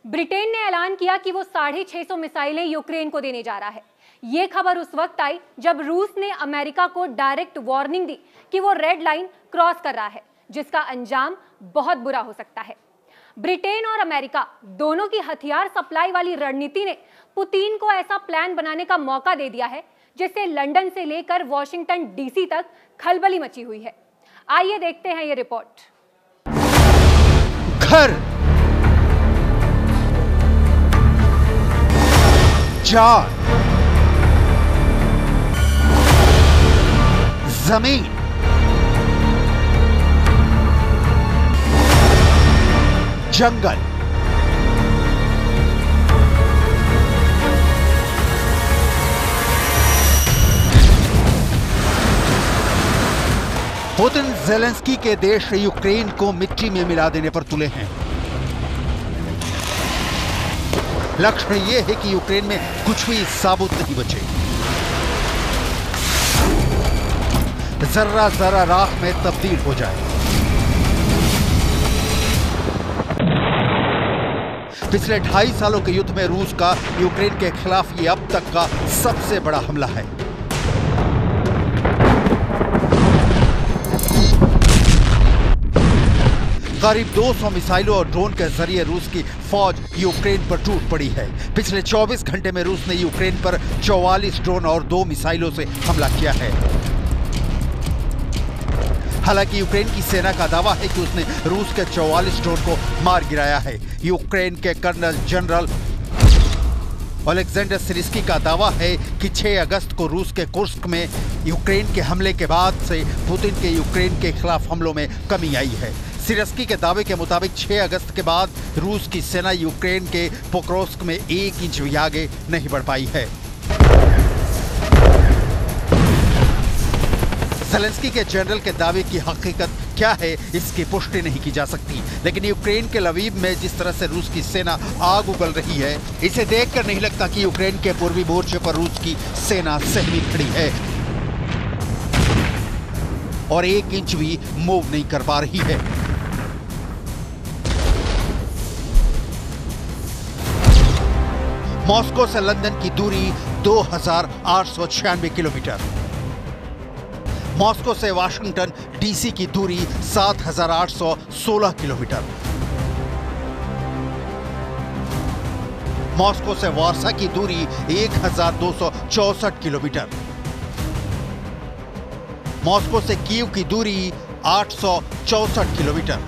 Britain ने ऐलान किया कि वो 650 मिसाइलें यूक्रेन को देने जा रहा है। ये खबर उस वक्त आई जब रूस ने अमेरिका को डायरेक्ट वार्निंग दी कि वो रेड लाइन क्रॉस कर रहा है, जिसका अंजाम बहुत बुरा हो सकता है। ब्रिटेन और अमेरिका दोनों की हथियार सप्लाई वाली रणनीति ने पुतिन को ऐसा प्लान बनाने का मौका दे दिया है जिससे लंदन से लेकर वॉशिंगटन डीसी तक खलबली मची हुई है। आइए देखते हैं ये रिपोर्ट। घर, जान, जमीन, जंगल, पुतिन ज़ेलेंस्की के देश यूक्रेन को मिट्टी में मिला देने पर तुले हैं। लक्ष्य यह है कि यूक्रेन में कुछ भी साबुत नहीं बचे। जर्रा जर्रा राख में तब्दील हो जाए। पिछले 2.5 सालों के युद्ध में रूस का यूक्रेन के खिलाफ ये अब तक का सबसे बड़ा हमला है। करीब 200 मिसाइलों और ड्रोन के जरिए रूस की फौज यूक्रेन पर टूट पड़ी है। पिछले 24 घंटे में रूस ने यूक्रेन पर 44 ड्रोन और 2 मिसाइलों से हमला किया है। हालांकि यूक्रेन की सेना का दावा है कि उसने रूस के 44 ड्रोन को मार गिराया है। यूक्रेन के कर्नल जनरल ओलेक्जेंडर सिरिस्की का दावा है कि 6 अगस्त को रूस के कुर्स्क में यूक्रेन के हमले के बाद से पुतिन के यूक्रेन के खिलाफ हमलों में कमी आई है। सिरिस्की के दावे के मुताबिक 6 अगस्त के बाद रूस की सेना यूक्रेन के पोक्रोस्क में 1 इंच भी आगे नहीं बढ़ पाई है। ज़ेलेंस्की के जनरल के दावे की हकीकत क्या है, इसकी पुष्टि नहीं की जा सकती, लेकिन यूक्रेन के लवीव में जिस तरह से रूस की सेना आग उगल रही है, इसे देखकर नहीं लगता कि यूक्रेन के पूर्वी मोर्चे पर रूस की सेना सहमी खड़ी है और 1 इंच भी मूव नहीं कर पा रही है। मॉस्को से लंदन की दूरी 2896 किलोमीटर। मॉस्को से वाशिंगटन डीसी की दूरी 7816 किलोमीटर। मॉस्को से वार्सा की दूरी 1264 किलोमीटर। मॉस्को से कीव की दूरी 864 किलोमीटर।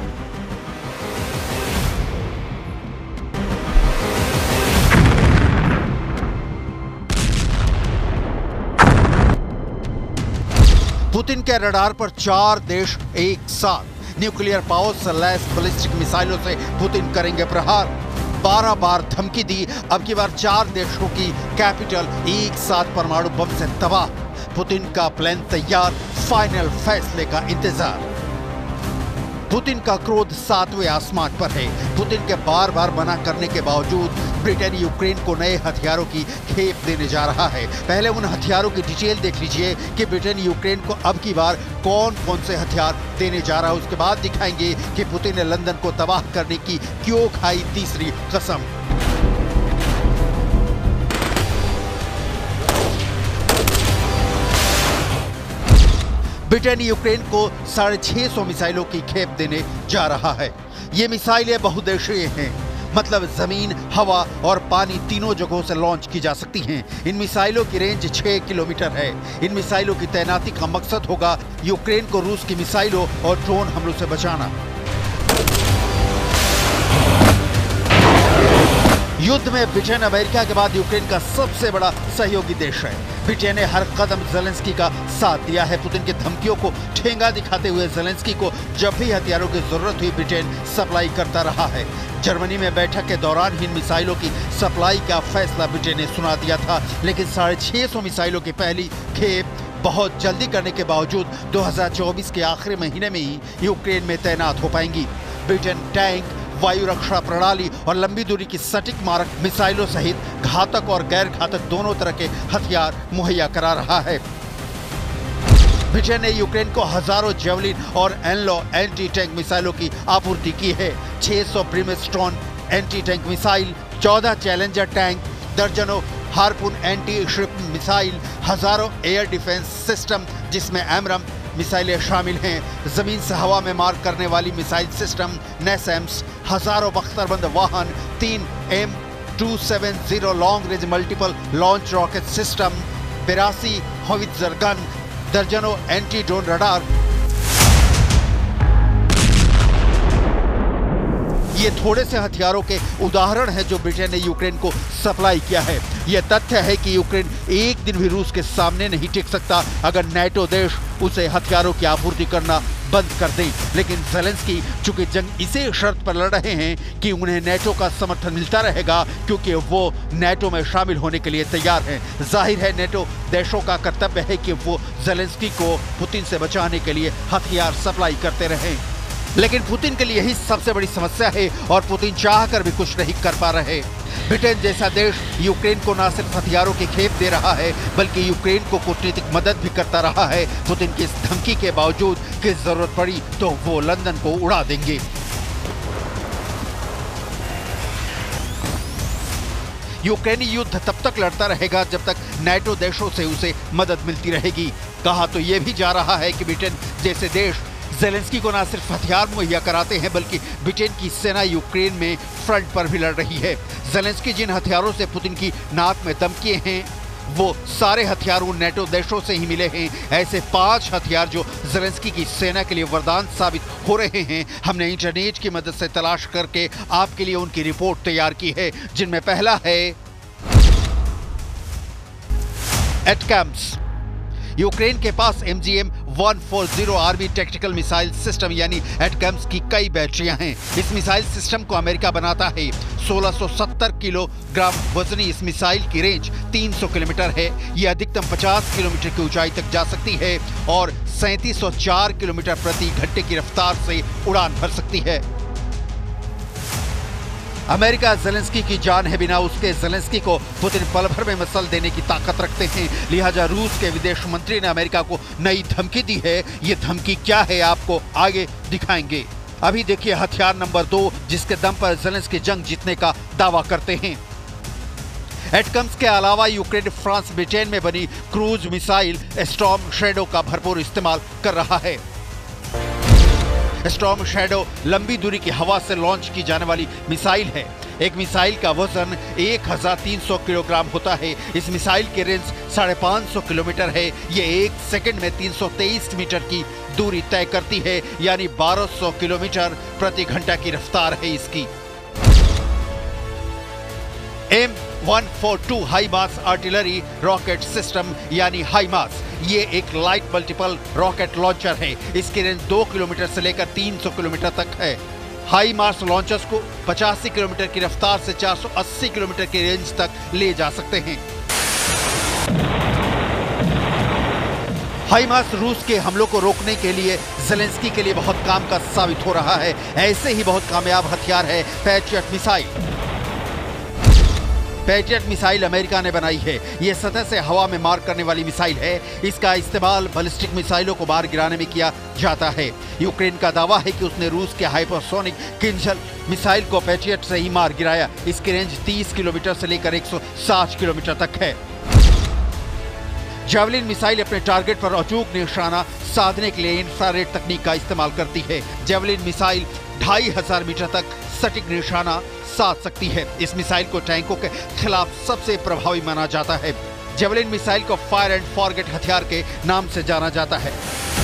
पुतिन के रडार पर 4 देश एक साथ। न्यूक्लियर पावर से लैस बैलिस्टिक मिसाइलों से पुतिन करेंगे प्रहार। 12 बार धमकी दी, अब की बार 4 देशों की कैपिटल एक साथ परमाणु बम से तबाह। पुतिन का प्लान तैयार, फाइनल फैसले का इंतजार। पुतिन का क्रोध 7वें आसमान पर है। पुतिन के बार बार मना करने के बावजूद ब्रिटेन यूक्रेन को नए हथियारों की खेप देने जा रहा है। पहले उन हथियारों की डिटेल देख लीजिए कि ब्रिटेन यूक्रेन को अब की बार कौन कौन से हथियार देने जा रहा है। उसके बाद दिखाएंगे कि पुतिन ने लंदन को तबाह करने की क्यों खाई तीसरी कसम। ब्रिटेन यूक्रेन को 650 मिसाइलों की खेप देने जा रहा है। ये मिसाइलें बहुउद्देशीय हैं, मतलब जमीन, हवा और पानी तीनों जगहों से लॉन्च की जा सकती हैं। इन मिसाइलों की रेंज 6 किलोमीटर है। इन मिसाइलों की तैनाती का मकसद होगा यूक्रेन को रूस की मिसाइलों और ड्रोन हमलों से बचाना। युद्ध में ब्रिटेन अमेरिका के बाद यूक्रेन का सबसे बड़ा सहयोगी देश है। ब्रिटेन ने हर कदम ज़ेलेंस्की का साथ दिया है। पुतिन की धमकियों को ठेंगा दिखाते हुए ज़ेलेंस्की को जब भी हथियारों की जरूरत हुई ब्रिटेन सप्लाई करता रहा है। जर्मनी में बैठक के दौरान ही इन मिसाइलों की सप्लाई का फैसला ब्रिटेन ने सुना दिया था, लेकिन 650 मिसाइलों की पहली खेप बहुत जल्दी करने के बावजूद 2024 के आखिरी महीने में ही यूक्रेन में तैनात हो पाएंगी। ब्रिटेन टैंक, वायु रक्षा प्रणाली और लंबी दूरी की सटीक मारक मिसाइलों सहित घातक और गैर घातक दोनों तरह के हथियार मुहैया करा रहा है। ब्रिटेन ने यूक्रेन को हजारों जेवलिन और एनलो एंटी टैंक मिसाइलों की आपूर्ति की है। 600 Brimstone anti tank missile, 14 Challenger tank, दर्जनों हार्पून एंटी शिप मिसाइल, हजारों एयर डिफेंस सिस्टम जिसमें एमरम मिसाइलें शामिल हैं, जमीन से हवा में मार करने वाली मिसाइल सिस्टम नेसेम्स, हजारों बख्तरबंद वाहन, 3 M270 long range multiple launch rocket system, 82 howitzer gun, दर्जनों एंटी ड्रोन रडार। ये थोड़े से हथियारों के उदाहरण हैं जो ब्रिटेन ने यूक्रेन को सप्लाई किया है। यह तथ्य है कि यूक्रेन एक दिन भी रूस के सामने नहीं टिक सकता अगर नेटो देश उसे हथियारों की आपूर्ति करना बंद कर दे। लेकिन ज़ेलेंस्की चूंकि जंग इसी शर्त पर लड़ रहे हैं कि उन्हें नेटो का समर्थन मिलता रहेगा क्योंकि वो नेटो में शामिल होने के लिए तैयार हैं। जाहिर है नेटो देशों का कर्तव्य है कि वो ज़ेलेंस्की को पुतिन से बचाने के लिए हथियार सप्लाई करते रहें। लेकिन पुतिन के लिए यही सबसे बड़ी समस्या है और पुतिन चाहकर भी कुछ नहीं कर पा रहे। ब्रिटेन जैसा देश यूक्रेन को न सिर्फ हथियारों की खेप दे रहा है बल्कि यूक्रेन को कूटनीतिक मदद भी करता रहा है। पुतिन की इस धमकी के बावजूद कि जरूरत पड़ी तो वो लंदन को उड़ा देंगे। यूक्रेनी युद्ध तब तक लड़ता रहेगा जब तक नेटो देशों से उसे मदद मिलती रहेगी। कहा तो यह भी जा रहा है कि ब्रिटेन जैसे देश ज़ेलेंस्की को न सिर्फ हथियार मुहैया कराते हैं बल्कि ब्रिटेन की सेना यूक्रेन में फ्रंट पर भी लड़ रही है। ज़ेलेंस्की जिन हथियारों से पुतिन की नाक में दम किए हैं वो सारे हथियार उन नेटो देशों से ही मिले हैं। ऐसे 5 हथियार जो ज़ेलेंस्की की सेना के लिए वरदान साबित हो रहे हैं हमने इंटरनेट की मदद से तलाश करके आपके लिए उनकी रिपोर्ट तैयार की है, जिनमें पहला है एटकैम्स। यूक्रेन के पास MGM-140 army tactical missile system यानी एटकैम्स की कई बैटरियां हैं। इस मिसाइल सिस्टम को अमेरिका बनाता है। 1670 किलोग्राम वजनी इस मिसाइल की रेंज 300 किलोमीटर है। यह अधिकतम 50 किलोमीटर की ऊंचाई तक जा सकती है और 3704 किलोमीटर प्रति घंटे की रफ्तार से उड़ान भर सकती है। अमेरिका ज़ेलेंस्की की जान है, बिना उसके ज़ेलेंस्की को पुतिन पल भर में मसल देने की ताकत रखते हैं। लिहाजा रूस के विदेश मंत्री ने अमेरिका को नई धमकी दी है। ये धमकी क्या है आपको आगे दिखाएंगे। अभी देखिए हथियार नंबर 2 जिसके दम पर ज़ेलेंस्की जंग जीतने का दावा करते हैं। एटकम्स के अलावा यूक्रेन फ्रांस ब्रिटेन में बनी क्रूज मिसाइल स्टॉर्म शैडो का भरपूर इस्तेमाल कर रहा है। स्टॉर्म शैडो लंबी दूरी की हवा से लॉन्च की जाने वाली मिसाइल है। एक मिसाइल का वजन 1300 किलोग्राम होता है। इस मिसाइल की रेंज 550 किलोमीटर है। ये 1 सेकंड में 323 मीटर की दूरी तय करती है यानी 1200 किलोमीटर प्रति घंटा की रफ्तार है इसकी। M142 high mass artillery rocket system यानी हाईमास, ये एक लाइट मल्टीपल रॉकेट लॉन्चर है। इसकी रेंज 2 किलोमीटर से लेकर 300 किलोमीटर तक है। हाई मास लॉन्चर्स को 85 किलोमीटर की रफ्तार से 480 किलोमीटर की रेंज तक ले जा सकते हैं। हाईमास रूस के हमलों को रोकने के लिए ज़ेलेंस्की के लिए बहुत काम का साबित हो रहा है। ऐसे ही बहुत कामयाब हथियार है Patriot missile. Patriot missile America ने बनाई है। यह सतह से हवा में मार करने वाली मिसाइल है। इसका इस्तेमाल बैलिस्टिक मिसाइलों को मार गिराने में किया जाता है। यूक्रेन का दावा है कि उसने रूस के हाइपरसोनिक किंजल मिसाइल को पैट्रियट से ही मार गिराया। इसकी रेंज 30 किलोमीटर से लेकर 160 किलोमीटर तक है। जावलिन मिसाइल अपने टारगेट पर अचूक निशाना साधने के लिए इंफ्रारेड तकनीक का इस्तेमाल करती है। जावलिन मिसाइल 2500 मीटर तक सटीक निशाना साध सकती है। इस मिसाइल को टैंकों के खिलाफ सबसे प्रभावी माना जाता है। जावलिन मिसाइल को फायर एंड फॉरगेट हथियार के नाम से जाना जाता है।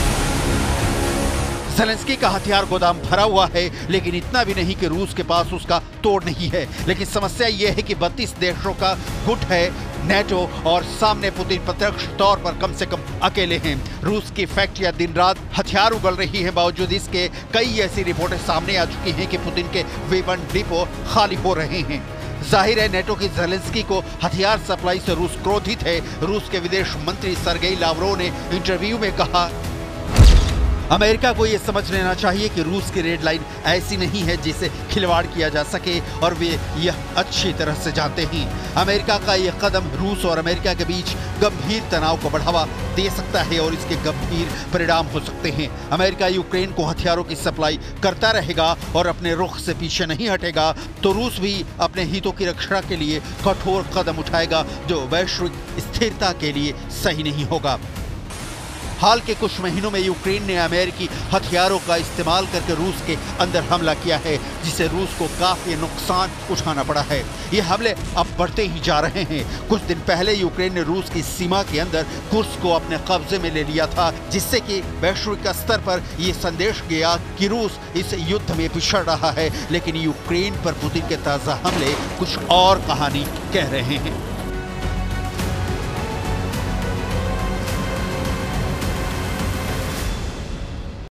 ज़ेलेंस्की का हथियार गोदाम भरा हुआ है लेकिन इतना भी नहीं कि रूस के पास उसका तोड़ नहीं है। लेकिन समस्या यह है कि 32 देशों का गुट है नेटो और सामने पुतिन प्रत्यक्ष तौर पर कम से कम अकेले हैं। रूस की फैक्ट्रियां दिन रात हथियार उगल रही हैं। बावजूद इसके कई ऐसी रिपोर्टें सामने आ चुकी हैं कि पुतिन के वेपन डिपो खाली हो रहे हैं। जाहिर है नेटो की ज़ेलेंस्की को हथियार सप्लाई से रूस क्रोधित है। रूस के विदेश मंत्री सर्गेई लावरोव ने इंटरव्यू में कहा, अमेरिका को यह समझ लेना चाहिए कि रूस की रेड लाइन ऐसी नहीं है जिसे खिलवाड़ किया जा सके और वे यह अच्छी तरह से जानते हैं। अमेरिका का यह कदम रूस और अमेरिका के बीच गंभीर तनाव को बढ़ावा दे सकता है और इसके गंभीर परिणाम हो सकते हैं। अमेरिका यूक्रेन को हथियारों की सप्लाई करता रहेगा और अपने रुख से पीछे नहीं हटेगा तो रूस भी अपने हितों की रक्षा के लिए कठोर कदम उठाएगा जो वैश्विक स्थिरता के लिए सही नहीं होगा। हाल के कुछ महीनों में यूक्रेन ने अमेरिकी हथियारों का इस्तेमाल करके रूस के अंदर हमला किया है, जिसे रूस को काफी नुकसान उठाना पड़ा है। ये हमले अब बढ़ते ही जा रहे हैं। कुछ दिन पहले यूक्रेन ने रूस की सीमा के अंदर कुर्स्क को अपने कब्जे में ले लिया था, जिससे कि वैश्विक स्तर पर यह संदेश गया कि रूस इस युद्ध में पिछड़ रहा है। लेकिन यूक्रेन पर पुतिन के ताजा हमले कुछ और कहानी कह रहे हैं।